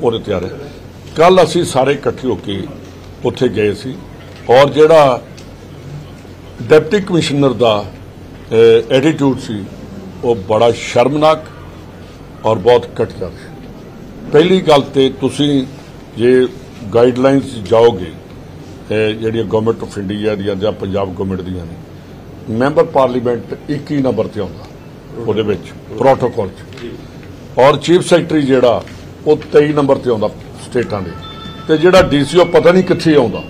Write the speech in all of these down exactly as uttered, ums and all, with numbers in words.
ਉਹਦੇ ਤੇ ਆ ਰਿਹਾ। ਕੱਲ ਅਸੀਂ ਸਾਰੇ ਇਕੱਠੇ ਹੋ ਕੇ ਉੱਥੇ ਗਏ ਸੀ ਔਰ ਜਿਹੜਾ ਡਿਪਟੀ ਕਮਿਸ਼ਨਰ ਦਾ ਐਟੀਟਿਊਡ ਸੀ ਉਹ ਬੜਾ ਸ਼ਰਮਨਾਕ ਔਰ ਬਹੁਤ ਘਟੀਆ ਸੀ। ਪਹਿਲੀ ਗੱਲ ਤੇ ਤੁਸੀਂ ਜੇ ਗਾਈਡਲਾਈਨਸ ਜਾਓਗੇ ਜਿਹੜੀਆਂ ਗਵਰਨਮੈਂਟ ਆਫ ਇੰਡੀਆ ਦੀਆਂ ਜਾਂ ਪੰਜਾਬ ਗਵਰਨਮੈਂਟ ਦੀਆਂ ਨੇ, ਮੈਂਬਰ ਪਾਰਲੀਮੈਂਟ ਇੱਕੀ ਨੰਬਰ ਤੇ ਆਉਂਦਾ ਉਹਦੇ ਵਿੱਚ ਪ੍ਰੋਟੋਕੋਲ 'ਚ, ਔਰ ਚੀਫ ਸੈਕਟਰੀ ਜਿਹੜਾ ਉਹ ਤੇਈ ਨੰਬਰ ਤੇ ਆਉਂਦਾ ਸਟੇਟਾਂ ਦੇ, ਤੇ ਜਿਹੜਾ ਡੀ ਸੀ ਉਹ ਪਤਾ ਨਹੀਂ ਕਿੱਥੇ ਆਉਂਦਾ।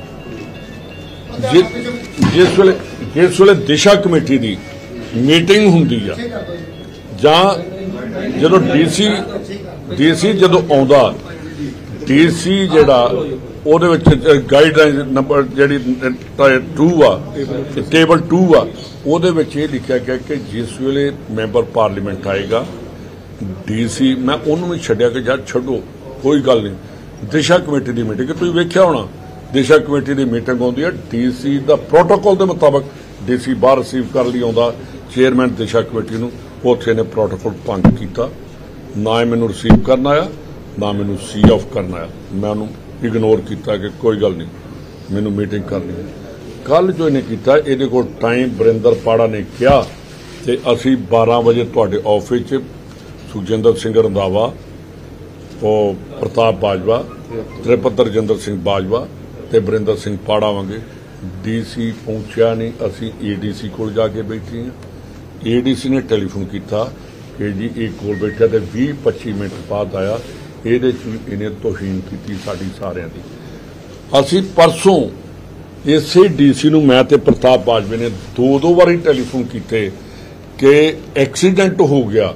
ਜਿਸ ਵੇਲੇ ਜਿਸ ਵੇਲੇ ਦਿਸ਼ਾ ਕਮੇਟੀ ਦੀ ਮੀਟਿੰਗ ਹੁੰਦੀ ਆ ਜਾਂ ਜਦੋਂ ਡੀ ਸੀ ਡੀ ਸੀ ਜਦੋਂ ਆਉਂਦਾ, ਡੀ ਸੀ ਜਿਹੜਾ ਉਹਦੇ ਵਿੱਚ ਗਾਈਡਲਾਈਨ ਨੰਬਰ ਜਿਹੜੀ ਟੂ ਆ, ਟੇਬਲ ਟੂ ਆ, ਉਹਦੇ ਵਿੱਚ ਇਹ ਲਿਖਿਆ ਗਿਆ ਕਿ ਜਿਸ ਵੇਲੇ ਮੈਂਬਰ ਪਾਰਲੀਮੈਂਟ ਆਏਗਾ ਡੀ ਸੀ, ਮੈਂ ਉਹਨੂੰ ਵੀ ਛੱਡਿਆ ਕਿ ਯਾਰ ਛੱਡੋ ਕੋਈ ਗੱਲ ਨਹੀਂ, ਦਿਸ਼ਾ ਕਮੇਟੀ ਦੀ ਮੀਟਿੰਗ ਤੁਸੀਂ ਵੇਖਿਆ ਹੋਣਾ, ਦਿਸ਼ਾ ਕਮੇਟੀ ਦੀ ਮੀਟਿੰਗ ਆਉਂਦੀ ਹੈ, ਡੀ ਸੀ ਦਾ ਪ੍ਰੋਟੋਕੋਲ ਦੇ ਮੁਤਾਬਕ ਡੀ ਸੀ ਬਾਹਰ ਰਿਸੀਵ ਕਰਨ ਲਈ ਆਉਂਦਾ ਚੇਅਰਮੈਨ ਦਿਸ਼ਾ ਕਮੇਟੀ ਨੂੰ, ਉੱਥੇ ਨੇ ਪ੍ਰੋਟੋਕੋਲ ਭੰਗ ਕੀਤਾ, ਨਾ ਹੀ ਮੈਨੂੰ ਰਿਸੀਵ ਕਰਨ ਆਇਆ ਨਾ ਮੈਨੂੰ ਸੀ ਆਫ ਕਰਨ ਆਇਆ। ਮੈਂ ਉਹਨੂੰ ਇਗਨੋਰ ਕੀਤਾ ਕਿ ਕੋਈ ਗੱਲ ਨਹੀਂ ਮੈਨੂੰ ਮੀਟਿੰਗ ਕਰਨੀ ਹੈ। ਕੱਲ ਜੋ ਇਹਨੇ ਕੀਤਾ, ਇਹਦੇ ਕੋਲ ਟਾਈਮ ਬਰਿੰਦਰ ਪਾੜਾ ਨੇ ਕਿਹਾ ਤੇ ਅਸੀਂ ਬਾਰਾਂ ਵਜੇ ਤੁਹਾਡੇ ਆਫਿਸ 'ਚ ਸੁਖਜਿੰਦਰ ਸਿੰਘ ਰੰਧਾਵਾ, ਉਹ ਪ੍ਰਤਾਪ ਬਾਜਵਾ, ਤ੍ਰਿਪਤ ਰਜਿੰਦਰ ਸਿੰਘ ਬਾਜਵਾ ਤੇ ਬਰਿੰਦਰ ਸਿੰਘ ਪਾੜਾ ਆਵਾਂਗੇ। ਡੀ ਸੀ ਪਹੁੰਚਿਆ ਨਹੀਂ, ਅਸੀਂ ਏ ਡੀ ਸੀ ਕੋਲ ਜਾ ਕੇ ਬੈਠੇ ਹਾਂ। ਏ ਡੀ ਸੀ ਨੇ ਟੈਲੀਫੋਨ ਕੀਤਾ ਕਿ ਜੀ ਇਹ ਕੋਲ ਬੈਠਿਆ ਤੇ ਵੀਹ ਪੱਚੀ ਮਿੰਟ ਬਾਅਦ ਆਇਆ। ਇਹਦੇ 'ਚ ਵੀ ਇਹਨੇ ਤੋਹੀਨ ਕੀਤੀ ਸਾਡੀ ਸਾਰਿਆਂ ਦੀ। ਅਸੀਂ ਪਰਸੋਂ ਇਸੇ ਡੀ ਸੀ ਨੂੰ ਮੈਂ ਤੇ ਪ੍ਰਤਾਪ ਬਾਜਵੇ ਨੇ ਦੋ ਦੋ ਵਾਰੀ ਟੈਲੀਫੋਨ ਕੀਤੇ ਕਿ ਐਕਸੀਡੈਂਟ ਹੋ ਗਿਆ,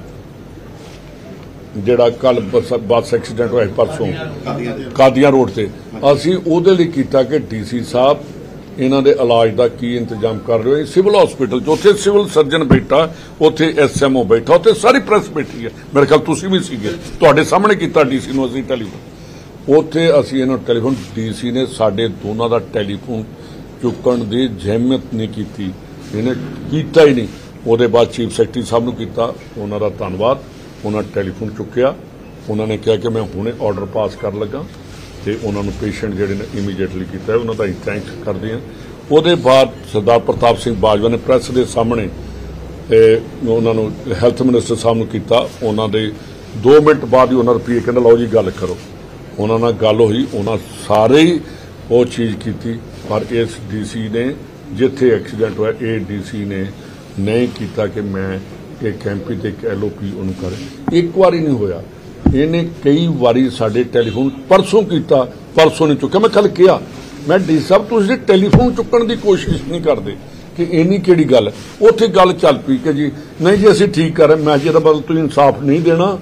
ਜਿਹੜਾ ਕੱਲ ਬੱਸ ਐਕਸੀਡੈਂਟ ਹੋਇਆ ਪਰਸੋਂ ਕਾਦੀਆਂ ਰੋਡ ਤੇ, ਅਸੀਂ ਉਹਦੇ ਲਈ ਕੀਤਾ ਕਿ ਡੀ ਸੀ ਸਾਹਿਬ ਇਹਨਾਂ ਦੇ ਇਲਾਜ ਦਾ ਕੀ ਇੰਤਜ਼ਾਮ ਕਰ ਰਹੇ ਹੋ। ਸਿਵਲ ਹਸਪੀਟਲ 'ਚ ਉੱਥੇ ਸਿਵਲ ਸਰਜਨ ਬੈਠਾ, ਉੱਥੇ ਐਸ ਐਮ ਓ ਬੈਠਾ, ਉੱਥੇ ਸਾਰੀ ਪ੍ਰੈਸ ਬੈਠੀ ਹੈ, ਮੇਰੇ ਖਿਆਲ ਤੁਸੀਂ ਵੀ ਸੀਗੇ, ਤੁਹਾਡੇ ਸਾਹਮਣੇ ਕੀਤਾ ਡੀ ਸੀ ਨੂੰ ਅਸੀਂ ਟੈਲੀਫੋਨ। ਉੱਥੇ ਅਸੀਂ ਇਹਨਾਂ ਟੈਲੀਫੋਨ, ਡੀ ਸੀ ਨੇ ਸਾਡੇ ਦੋਨਾਂ ਦਾ ਟੈਲੀਫੋਨ ਚੁੱਕਣ ਦੀ ਜ਼ਹਿਮਤ ਨਹੀਂ ਕੀਤੀ, ਇਹਨੇ ਕੀਤਾ ਹੀ ਨਹੀਂ। ਉਹਦੇ ਬਾਅਦ ਚੀਫ ਸੈਕਟਰੀ ਸਾਹਿਬ ਨੂੰ ਕੀਤਾ, ਉਹਨਾਂ ਦਾ ਧੰਨਵਾਦ, ਉਹਨਾਂ ਟੈਲੀਫੋਨ ਚੁੱਕਿਆ, ਉਹਨਾਂ ਨੇ ਕਿਹਾ ਕਿ ਮੈਂ ਹੁਣੇ ਆਰਡਰ ਪਾਸ ਕਰਨ ਲੱਗਾ ਤੇ ਉਹਨਾਂ ਨੂੰ ਪੇਸ਼ੈਂਟ ਜਿਹੜੇ ਨੇ ਇਮੀਡੀਏਟਲੀ ਕੀਤਾ, ਉਹਨਾਂ ਦਾ ਹੀ ਥੈਂਕਸ ਕਰਦੇ ਹਾਂ। ਉਹਦੇ ਬਾਅਦ ਸਰਦਾਰ ਪ੍ਰਤਾਪ ਸਿੰਘ ਬਾਜਵਾ ਨੇ ਪ੍ਰੈਸ ਦੇ ਸਾਹਮਣੇ ਉਹਨਾਂ ਨੂੰ ਹੈਲਥ ਮਿਨਿਸਟਰ ਸਾਹਿਬ ਨੂੰ ਕੀਤਾ, ਉਹਨਾਂ ਦੇ ਦੋ ਮਿੰਟ ਬਾਅਦ ਹੀ ਉਹਨਾਂ ਰੁਪਈਏ ਕਹਿੰਦਾ ਲਓ ਜੀ ਗੱਲ ਕਰੋ। ਉਹਨਾਂ ਨਾਲ ਗੱਲ ਹੋਈ, ਉਹਨਾਂ ਸਾਰੇ ਹੀ ਉਹ ਚੀਜ਼ ਕੀਤੀ, ਪਰ ਇਸ ਡੀ ਸੀ ਨੇ ਜਿੱਥੇ ਐਕਸੀਡੈਂਟ ਹੋਇਆ ਇਹ ਡੀ ਸੀ ਨੇ ਨਹੀਂ ਕੀਤਾ ਕਿ ਮੈਂ ਇੱਕ ਐਮ ਪੀ ਤੇ ਇੱਕ ਐਲ ਓ ਪੀ ਉਹਨੂੰ ਕਰੇ। ਇੱਕ ਵਾਰੀ ਨਹੀਂ ਹੋਇਆ, ਇਹਨੇ ਕਈ ਵਾਰੀ ਸਾਡੇ ਟੈਲੀਫੋਨ ਪਰਸੋਂ ਕੀਤਾ, ਪਰਸੋਂ ਨਹੀਂ ਚੁੱਕਿਆ। ਮੈਂ ਕੱਲ ਕਿਹਾ, ਮੈਂ ਡੀ ਸਾਹਿਬ ਤੁਸੀਂ ਟੈਲੀਫੋਨ ਚੁੱਕਣ ਦੀ ਕੋਸ਼ਿਸ਼ ਨਹੀਂ ਕਰਦੇ ਕਿ ਇੰਨੀ ਕਿਹੜੀ ਗੱਲ। ਉੱਥੇ ਗੱਲ ਚੱਲ ਪਈ ਕਿ ਜੀ ਨਹੀਂ ਜੀ ਅਸੀਂ ਠੀਕ ਕਰ ਰਹੇ। ਮੈਂ ਜੀ ਇਹਦਾ ਬਦਲ ਤੁਸੀਂ ਇਨਸਾਫ ਨਹੀਂ ਦੇਣਾ,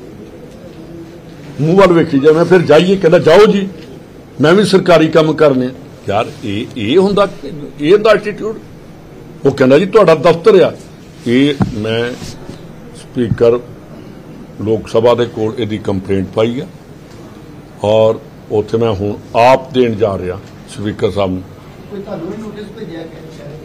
ਮੂੰਹ ਵੱਲ ਵੇਖੀ ਜਾ, ਮੈਂ ਫਿਰ ਜਾਈਏ, ਕਹਿੰਦਾ ਜਾਓ ਜੀ ਮੈਂ ਵੀ ਸਰਕਾਰੀ ਕੰਮ ਕਰਨੇ। ਯਾਰ ਇਹ ਇਹ ਹੁੰਦਾ, ਇਹ ਦਾ ਐਟੀਟਿਊਡ। ਉਹ ਕਹਿੰਦਾ ਜੀ ਤੁਹਾਡਾ ਦਫ਼ਤਰ ਆ। ਇਹ ਮੈਂ ਸਪੀਕਰ ਲੋਕ ਸਭਾ ਦੇ ਕੋਲ ਇਹਦੀ ਕੰਪਲੇਂਟ ਪਾਈ ਆ ਔਰ ਉੱਥੇ ਮੈਂ ਹੁਣ ਆਪ ਦੇਣ ਜਾ ਰਿਹਾ ਸਪੀਕਰ ਸਾਹਿਬ ਨੂੰ।